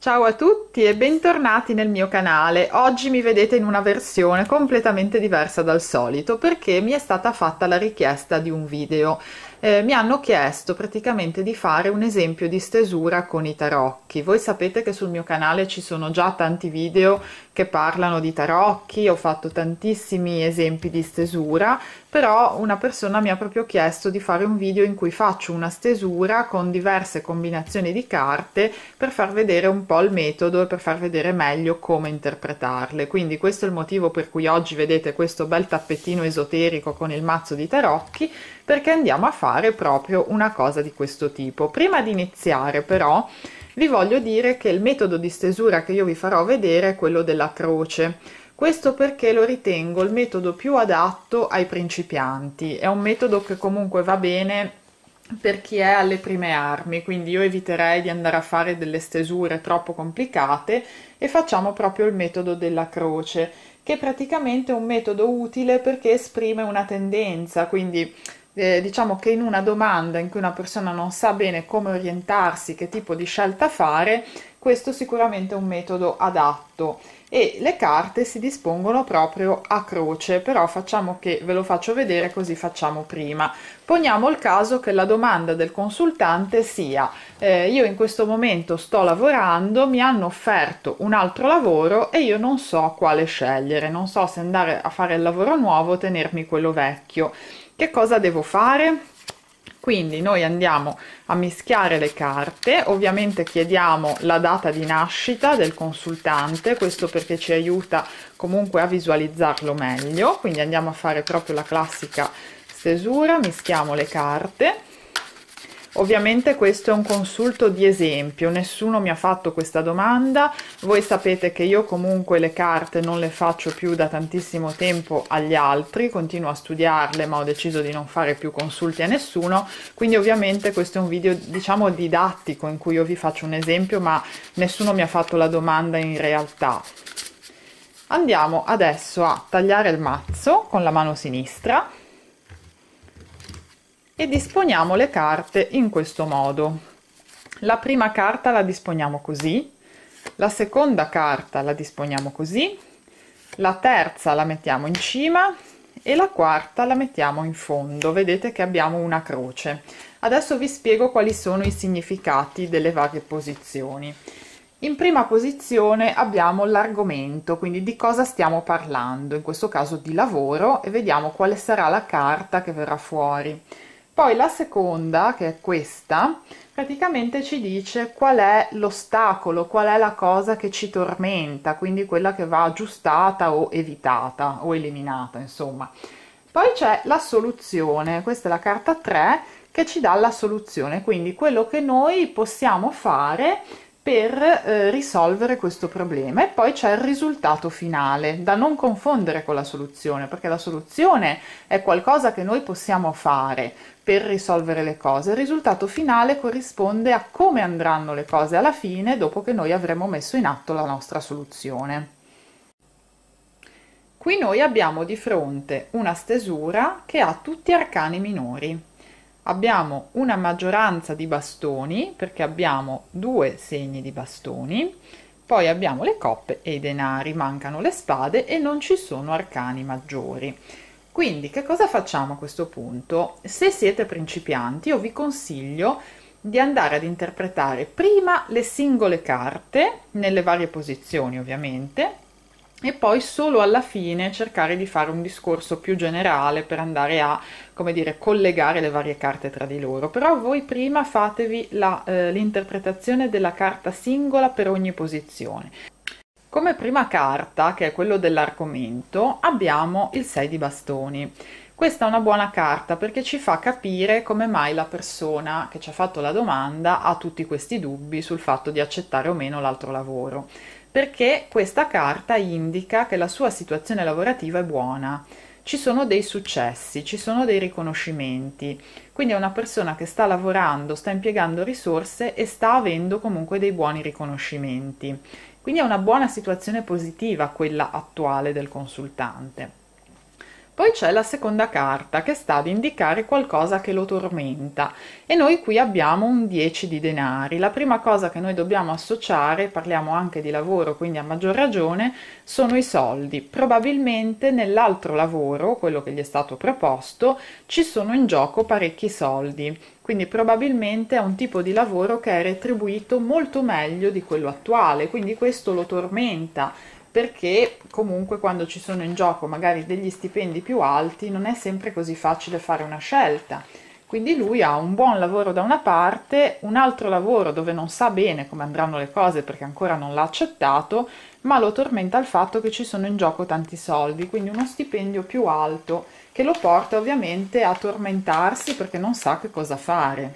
Ciao a tutti e bentornati nel mio canale. Oggi mi vedete in una versione completamente diversa dal solito perché mi è stata fatta la richiesta di un video. Mi hanno chiesto praticamente di fare un esempio di stesura con i tarocchi. Voi sapete che sul mio canale ci sono già tanti video che parlano di tarocchi, ho fatto tantissimi esempi di stesura, però una persona mi ha proprio chiesto di fare un video in cui faccio una stesura con diverse combinazioni di carte per far vedere un po' il metodo e per far vedere meglio come interpretarle. Quindi questo è il motivo per cui oggi vedete questo bel tappetino esoterico con il mazzo di tarocchi, perché andiamo a fare proprio una cosa di questo tipo. Prima di iniziare però vi voglio dire che il metodo di stesura che io vi farò vedere è quello della croce. Questo perché lo ritengo il metodo più adatto ai principianti. È un metodo che comunque va bene per chi è alle prime armi, quindi io eviterei di andare a fare delle stesure troppo complicate e facciamo proprio il metodo della croce, che è praticamente un metodo utile perché esprime una tendenza, quindi diciamo che in una domanda in cui una persona non sa bene come orientarsi, che tipo di scelta fare, questo sicuramente è un metodo adatto. E le carte si dispongono proprio a croce, però facciamo che ve lo faccio vedere così facciamo prima. Poniamo il caso che la domanda del consultante sia io in questo momento sto lavorando, mi hanno offerto un altro lavoro e io non so quale scegliere, non so se andare a fare il lavoro nuovo o tenermi quello vecchio. Che cosa devo fare? Quindi noi andiamo a mischiare le carte, ovviamente chiediamo la data di nascita del consultante, questo perché ci aiuta comunque a visualizzarlo meglio, quindi andiamo a fare proprio la classica stesura, mischiamo le carte. Ovviamente questo è un consulto di esempio, nessuno mi ha fatto questa domanda, voi sapete che io comunque le carte non le faccio più da tantissimo tempo agli altri, continuo a studiarle ma ho deciso di non fare più consulti a nessuno, quindi ovviamente questo è un video diciamo didattico in cui io vi faccio un esempio ma nessuno mi ha fatto la domanda in realtà. Andiamo adesso a tagliare il mazzo con la mano sinistra e disponiamo le carte in questo modo. La prima carta la disponiamo così, la seconda carta la disponiamo così, la terza la mettiamo in cima e la quarta la mettiamo in fondo. Vedete che abbiamo una croce. Adesso vi spiego quali sono i significati delle varie posizioni. In prima posizione abbiamo l'argomento, quindi di cosa stiamo parlando, in questo caso di lavoro, e vediamo quale sarà la carta che verrà fuori. Poi la seconda, che è questa, praticamente ci dice qual è l'ostacolo, qual è la cosa che ci tormenta, quindi quella che va aggiustata o evitata o eliminata, insomma. Poi c'è la soluzione, questa è la carta 3 che ci dà la soluzione, quindi quello che noi possiamo fare per risolvere questo problema. E poi c'è il risultato finale, da non confondere con la soluzione, perché la soluzione è qualcosa che noi possiamo fare per risolvere le cose. Il risultato finale corrisponde a come andranno le cose alla fine dopo che noi avremo messo in atto la nostra soluzione. Qui noi abbiamo di fronte una stesura che ha tutti arcani minori. Abbiamo una maggioranza di bastoni perché abbiamo due segni di bastoni, poi abbiamo le coppe e i denari, mancano le spade e non ci sono arcani maggiori. Quindi che cosa facciamo a questo punto? Se siete principianti io vi consiglio di andare ad interpretare prima le singole carte nelle varie posizioni ovviamente e poi solo alla fine cercare di fare un discorso più generale per andare a, come dire, collegare le varie carte tra di loro. Però voi prima fatevi l'interpretazione della carta singola per ogni posizione. Come prima carta, che è quello dell'argomento, abbiamo il 6 di bastoni. Questa è una buona carta perché ci fa capire come mai la persona che ci ha fatto la domanda ha tutti questi dubbi sul fatto di accettare o meno l'altro lavoro, perché questa carta indica che la sua situazione lavorativa è buona, ci sono dei successi, ci sono dei riconoscimenti, quindi è una persona che sta lavorando, sta impiegando risorse e sta avendo comunque dei buoni riconoscimenti. Quindi è una buona situazione positiva quella attuale del consultante. Poi c'è la seconda carta che sta ad indicare qualcosa che lo tormenta e noi qui abbiamo un 10 di denari. La prima cosa che noi dobbiamo associare, parliamo anche di lavoro, quindi a maggior ragione, sono i soldi. Probabilmente nell'altro lavoro, quello che gli è stato proposto, ci sono in gioco parecchi soldi. Quindi probabilmente è un tipo di lavoro che è retribuito molto meglio di quello attuale, quindi questo lo tormenta perché comunque quando ci sono in gioco magari degli stipendi più alti non è sempre così facile fare una scelta. Quindi lui ha un buon lavoro da una parte, un altro lavoro dove non sa bene come andranno le cose perché ancora non l'ha accettato, ma lo tormenta il fatto che ci sono in gioco tanti soldi, quindi uno stipendio più alto che lo porta ovviamente a tormentarsi perché non sa che cosa fare.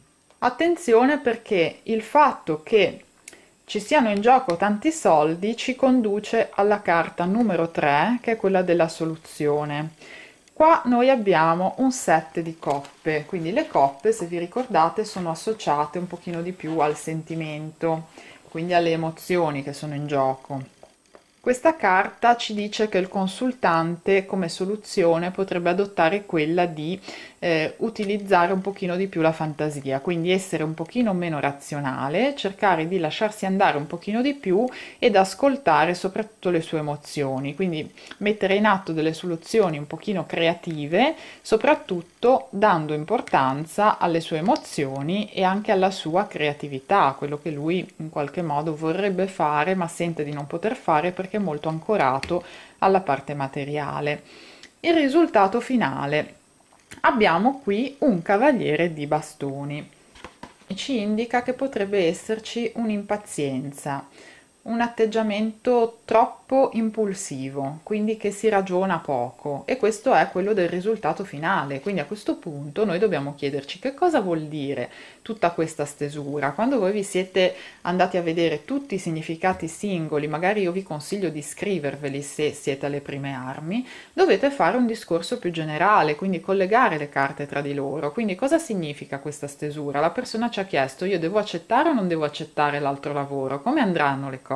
Attenzione perché il fatto che ci siano in gioco tanti soldi ci conduce alla carta numero 3, che è quella della soluzione. Qua noi abbiamo un 7 di coppe, quindi le coppe, se vi ricordate, sono associate un pochino di più al sentimento, quindi alle emozioni che sono in gioco. Questa carta ci dice che il consultante come soluzione potrebbe adottare quella di utilizzare un pochino di più la fantasia, quindi essere un pochino meno razionale, cercare di lasciarsi andare un pochino di più ed ascoltare soprattutto le sue emozioni, quindi mettere in atto delle soluzioni un pochino creative, soprattutto dando importanza alle sue emozioni e anche alla sua creatività, quello che lui in qualche modo vorrebbe fare ma sente di non poter fare perché è molto ancorato alla parte materiale. Il risultato finale. Abbiamo qui un cavaliere di bastoni e ci indica che potrebbe esserci un'impazienza, un atteggiamento troppo impulsivo, quindi che si ragiona poco, e questo è quello del risultato finale. Quindi a questo punto noi dobbiamo chiederci che cosa vuol dire tutta questa stesura. Quando voi vi siete andati a vedere tutti i significati singoli, magari io vi consiglio di scriverveli se siete alle prime armi, dovete fare un discorso più generale, quindi collegare le carte tra di loro. Quindi cosa significa questa stesura? La persona ci ha chiesto: io devo accettare o non devo accettare l'altro lavoro? Come andranno le cose?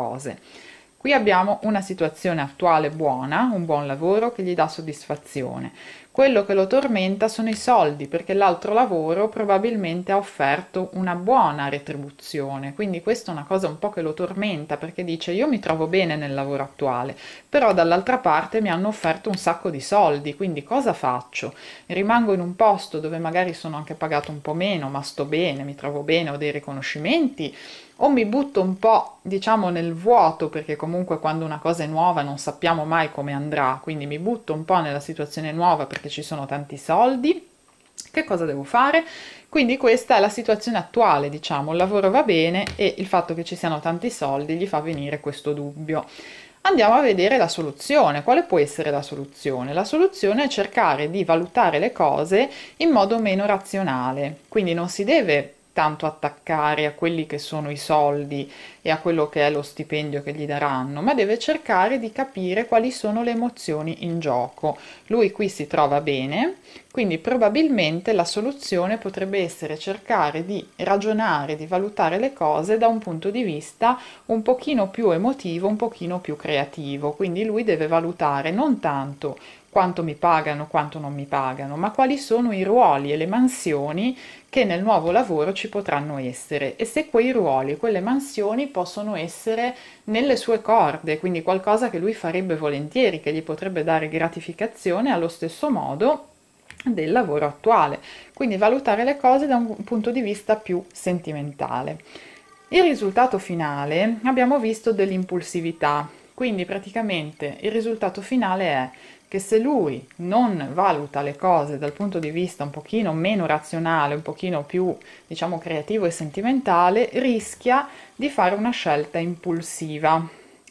Qui abbiamo una situazione attuale buona, un buon lavoro che gli dà soddisfazione. Quello che lo tormenta sono i soldi, perché l'altro lavoro probabilmente ha offerto una buona retribuzione, quindi questa è una cosa un po' che lo tormenta, perché dice: io mi trovo bene nel lavoro attuale, però dall'altra parte mi hanno offerto un sacco di soldi, quindi cosa faccio? Rimango in un posto dove magari sono anche pagato un po' meno, ma sto bene, mi trovo bene, ho dei riconoscimenti, o mi butto un po', diciamo, nel vuoto, perché comunque quando una cosa è nuova non sappiamo mai come andrà, quindi mi butto un po' nella situazione nuova perché ci sono tanti soldi. Che cosa devo fare? Quindi questa è la situazione attuale, diciamo, il lavoro va bene e il fatto che ci siano tanti soldi gli fa venire questo dubbio. Andiamo a vedere la soluzione. Quale può essere la soluzione? La soluzione è cercare di valutare le cose in modo meno razionale, quindi non si deve tanto attaccare a quelli che sono i soldi e a quello che è lo stipendio che gli daranno, ma deve cercare di capire quali sono le emozioni in gioco. Lui qui si trova bene, quindi probabilmente la soluzione potrebbe essere cercare di ragionare, di valutare le cose da un punto di vista un pochino più emotivo, un pochino più creativo. Quindi lui deve valutare non tanto quanto mi pagano, quanto non mi pagano, ma quali sono i ruoli e le mansioni che nel nuovo lavoro ci potranno essere e se quei ruoli, quelle mansioni possono essere nelle sue corde, quindi qualcosa che lui farebbe volentieri, che gli potrebbe dare gratificazione allo stesso modo del lavoro attuale. Quindi valutare le cose da un punto di vista più sentimentale. Il risultato finale abbiamo visto dell'impulsività, quindi praticamente il risultato finale è che se lui non valuta le cose dal punto di vista un pochino meno razionale, un pochino più, diciamo, creativo e sentimentale, rischia di fare una scelta impulsiva.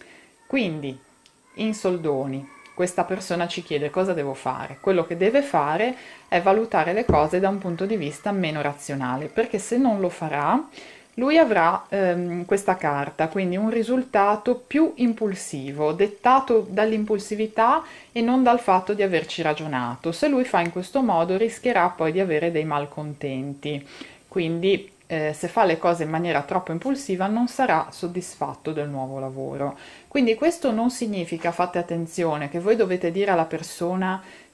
Quindi, in soldoni, questa persona ci chiede cosa devo fare. Quello che deve fare è valutare le cose da un punto di vista meno razionale, perché se non lo farà, lui avrà questa carta, quindi un risultato più impulsivo, dettato dall'impulsività e non dal fatto di averci ragionato. Se lui fa in questo modo rischierà poi di avere dei malcontenti, quindi se fa le cose in maniera troppo impulsiva non sarà soddisfatto del nuovo lavoro. Quindi questo non significa, fate attenzione, che voi dovete dire alla persona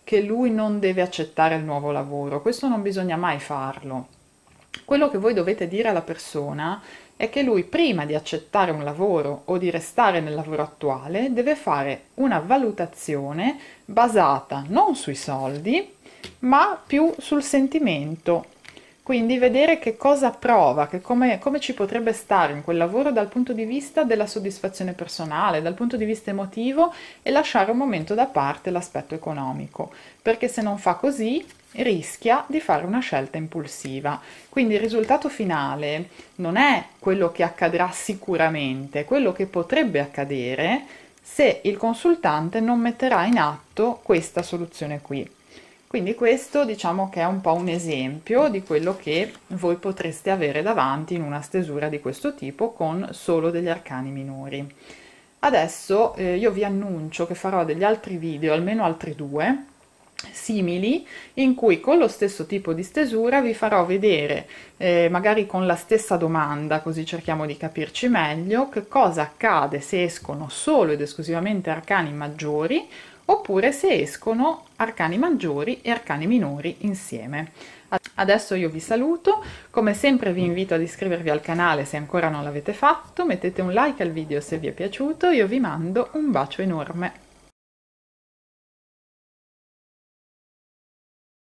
che lui non deve accettare il nuovo lavoro, questo non bisogna mai farlo. Quello che voi dovete dire alla persona è che lui, prima di accettare un lavoro o di restare nel lavoro attuale, deve fare una valutazione basata non sui soldi, ma più sul sentimento. Quindi vedere che cosa prova, come ci potrebbe stare in quel lavoro dal punto di vista della soddisfazione personale, dal punto di vista emotivo, e lasciare un momento da parte l'aspetto economico, perché se non fa così rischia di fare una scelta impulsiva. Quindi il risultato finale non è quello che accadrà sicuramente, è quello che potrebbe accadere se il consultante non metterà in atto questa soluzione qui. Quindi questo diciamo che è un po' un esempio di quello che voi potreste avere davanti in una stesura di questo tipo con solo degli arcani minori. Adesso io vi annuncio che farò degli altri video, almeno altri 2, simili, in cui con lo stesso tipo di stesura vi farò vedere, magari con la stessa domanda, così cerchiamo di capirci meglio, che cosa accade se escono solo ed esclusivamente arcani maggiori, oppure se escono arcani maggiori e arcani minori insieme. Adesso io vi saluto, come sempre vi invito ad iscrivervi al canale se ancora non l'avete fatto, mettete un like al video se vi è piaciuto, io vi mando un bacio enorme.